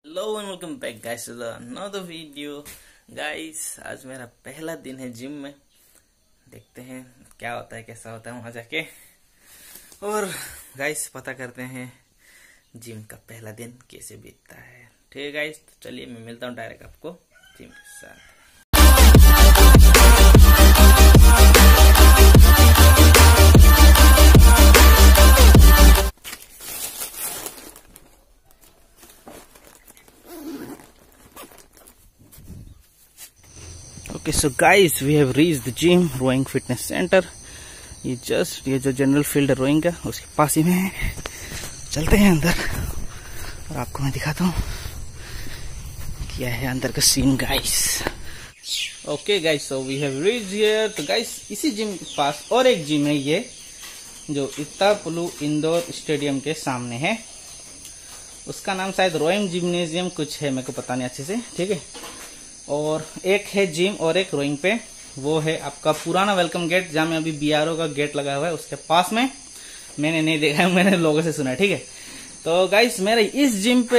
Hello and welcome back guys to another video. Guys आज मेरा पहला दिन है जिम में। देखते हैं क्या होता है, कैसा होता है वहां जाके। और गाइस पता करते हैं जिम का पहला दिन कैसे बीतता है। ठीक है गाइस, तो चलिए मैं मिलता हूँ डायरेक्ट आपको जिम के साथ। Okay, so guys, we have reached the gym, rowing fitness center. ये जो जनरल फील्ड है रोइंग का, उसके पास ही में है। चलते हैं अंदर और आपको मैं दिखाता हूँ क्या है अंदर का scene guys. Okay guys, so we have reached here. तो गाइस इसी जिम के पास और एक जिम है, ये जो इत्तापुलु इंदौर स्टेडियम के सामने है। उसका नाम शायद रोइंग जिम्नेजियम कुछ है, मेरे को पता नहीं अच्छे से। ठीक है, और एक है जिम और एक रोइंग पे, वो है आपका पुराना वेलकम गेट जहां में अभी बीआरओ का गेट लगा हुआ है, उसके पास में। मैंने नहीं देखा है, मैंने लोगों से सुना है। ठीक है, तो गाइस मेरा इस जिम पे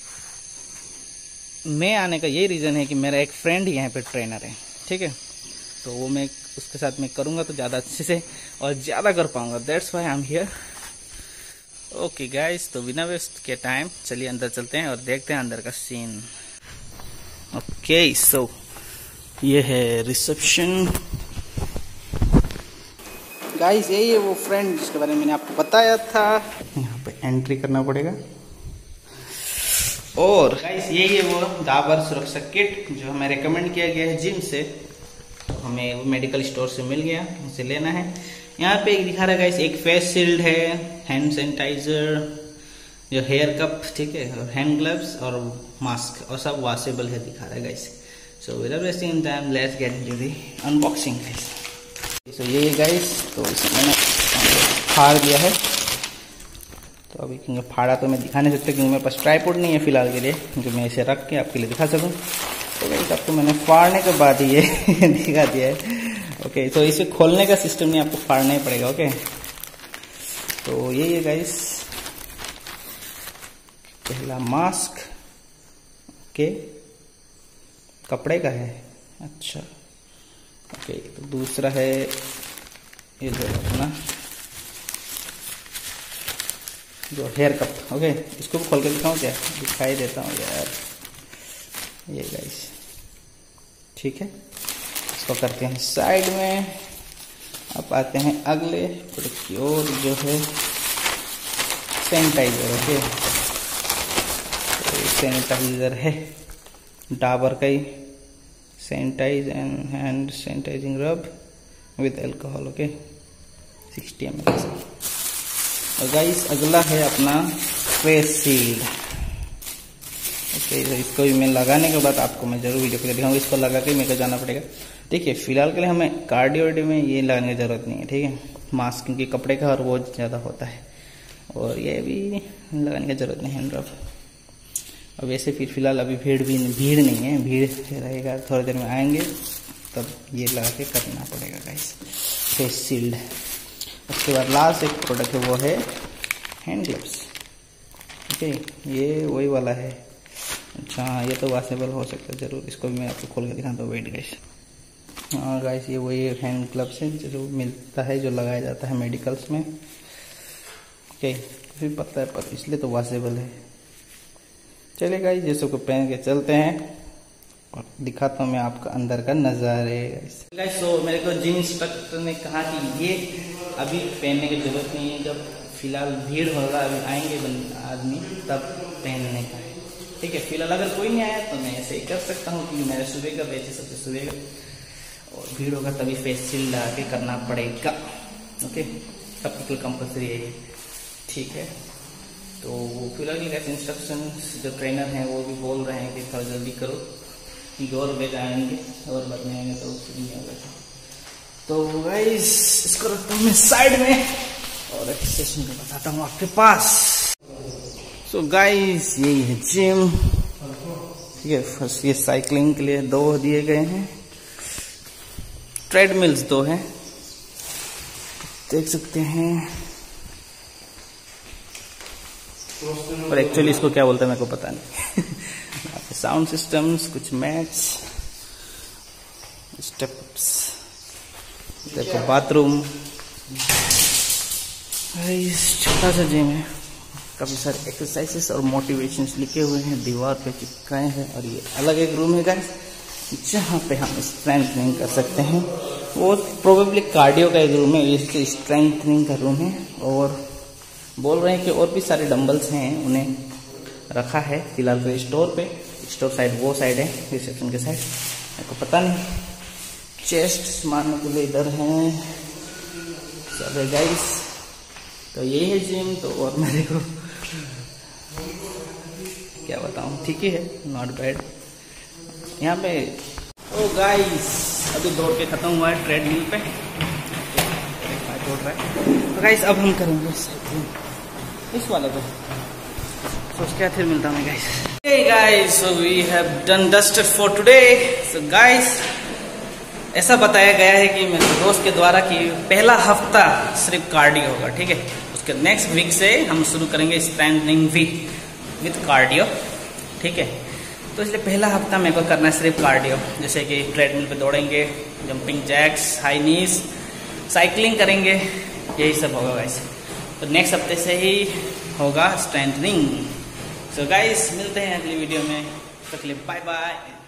मैं आने का यही रीजन है कि मेरा एक फ्रेंड यहाँ पे ट्रेनर है। ठीक है, तो वो मैं उसके साथ मैं करूंगा तो ज्यादा अच्छे से और ज्यादा कर पाऊंगा। That's why I am here. Okay guys, तो बिना वेस्ट के टाइम चलिए अंदर चलते हैं और देखते हैं अंदर का सीन। ओके सो ये है रिसेप्शन। गाइस यही है वो फ्रेंड जिसके बारे में मैंने आपको बताया था। यहाँ पे एंट्री करना पड़ेगा। और गाइस यही है वो डाबर सुरक्षा किट जो हमें रेकमेंड किया गया है जिम से। तो हमें वो मेडिकल स्टोर से मिल गया, उसे लेना है। यहाँ पे एक दिखा रहा है गाइस, एक फेस शील्ड है, हैंड सैनिटाइजर, जो हेयर कप, ठीक है, और हैंड ग्लव्स और मास्क, और सब वॉशेबल है दिखा रहा है guys. So without wasting time let's get into the unboxing guys. So ये गाइस, तो इसे मैंने फाड़ दिया है। तो अभी क्योंकि फाड़ा तो मैं दिखा नहीं सकता क्योंकि मेरे पास ट्राइपॉड नहीं है फिलहाल के लिए, जो मैं इसे रख के आपके लिए दिखा सकूँ। तो गाइस आपको मैंने फाड़ने के बाद ही ये दिखा दिया है। ओके, तो इसे खोलने का सिस्टम नहीं, आपको फाड़ना ही पड़ेगा। ओके, तो यही है गाइस पहला मास्क। ओके, कपड़े का है। अच्छा ओके, तो दूसरा है ये जो अपना जो हेयर कप। ओके, इसको भी खोल के दिखाऊं क्या? दिखाई देता हूँ यार, ये गाइस। ठीक है, इसको करते हैं साइड में। अब आते हैं अगले प्रोडक्ट की ओर, जो है सैनिटाइजर। ओके, सैनिटाइजर है डाबर का ही, sanitise and hand sanitising rub with alcohol. Okay, 60 ml। और गाइस अगला है अपना फेस शील्ड। ओके, तो इसको भी मैं लगाने के बाद आपको मैं जरूर वीडियो पे दिखाऊंगा। इसको लगा के मेरे को जाना पड़ेगा। देखिए फिलहाल के लिए हमें कार्डियो में ये लगाने की जरूरत नहीं है। ठीक है, मास्क क्योंकि कपड़े का और वो ज्यादा होता है, और ये भी लगाने की जरूरत नहीं, हैंड रब। और वैसे फिर फिलहाल अभी भीड़ नहीं है, भीड़ रहेगा थोड़ी देर में आएंगे तब ये लगा के करना पड़ेगा गाइस, फेस शील्ड। उसके बाद लास्ट एक प्रोडक्ट है, वो है हैंड ग्लव्स। ओके, ये वही वाला है। अच्छा ये तो वॉशेबल हो सकता है जरूर, इसको भी मैं आपको खोल के दिखाता हूँ। वेट गाइस, हाँ गाइस ये वही हैंड ग्लव्स है जो मिलता है, जो लगाया जाता है मेडिकल्स में। ओके, फिर पता है पर इसलिए तो वॉशेबल है। चलिए गाइस ये सबको पहन के चलते हैं और दिखाता हूँ मैं आपका अंदर का नज़ारे। गाइस तो मेरे को जिम इंस्ट्रक्टर ने कहा कि ये अभी पहनने की जरूरत नहीं है, जब फिलहाल भीड़ होगा, अभी आएंगे आदमी तब पहनने का है। ठीक है, फिलहाल अगर कोई नहीं आया तो मैं ऐसे ही कर सकता हूँ क्योंकि मेरे सुबह का बैच है, सबसे सुबह का, और भीड़ होगा तभी फेस शील्ड लगा के करना पड़ेगा। ओके, सब कंपल्सरी है। ठीक है, तो फिलहाल के इंस्ट्रक्शन जो ट्रेनर हैं वो भी बोल रहे हैं कि थोड़ा जल्दी करो कि और बैच आएंगे, और बाद में आएंगे तो नहीं होगा। तो गाइस इसको रखता हूँ मैं साइड में और एक सेशन को बताता हूँ आपके पास। सो गाइस यही है जिम। ठीक है, फर्स्ट ये साइकिलिंग के लिए 2 दिए गए हैं, ट्रेडमिल्स 2 हैं, देख सकते हैं। और एक्चुअली इसको क्या बोलते हैं मेरे को पता नहीं। साउंड सिस्टम्स, कुछ मैट्स, स्टेप्स, देखो बाथरूम, छोटा सा जिम है, काफी सारे एक्सरसाइजेस और मोटिवेशंस लिखे हुए हैं, दीवार पे चिपकाए हैं। और ये अलग एक रूम है गाइस जहाँ पे हम स्ट्रेंथनिंग कर सकते हैं। वो प्रोबेबली कार्डियो का एक रूम है, इसके स्ट्रेंथनिंग का रूम है। और बोल रहे हैं कि और भी सारे डंबल्स हैं, उन्हें रखा है फिलहाल तो स्टोर पे। स्टोर साइड वो साइड है, रिसेप्शन के साइड, मेरे को पता नहीं। चेस्ट मारने के लिए इधर है। चलो गाइस, तो ये है जिम। तो और मेरे को क्या बताऊं, ठीक ही है, नॉट बैड। यहाँ पे ओ गाइस अभी दौड़ के खत्म हुआ है ट्रेडमिल पे, दौड़ रहा है। तो गाइस अब हम करेंगे इस वाले को, तो उसके बाद फिर मिलता हूँ guys. Hey guys, so we have done dusted for today. So guys, ऐसा बताया गया है कि मेरे दोस्त के द्वारा कि पहला हफ्ता सिर्फ कार्डियो होगा, ठीक है। उसके नेक्स्ट वीक से हम शुरू करेंगे स्ट्रेंथनिंग विद कार्डियो, ठीक है। तो इसलिए पहला हफ्ता मेरे को करना है सिर्फ कार्डियो, जैसे कि ट्रेडमिल पे दौड़ेंगे, jumping jacks, high knees, cycling करेंगे, यही सब होगा गाइस। तो नेक्स्ट हफ्ते से ही होगा स्ट्रेंथनिंग। सो गाइस, मिलते हैं अगली वीडियो में, तब तक के लिए बाय बाय।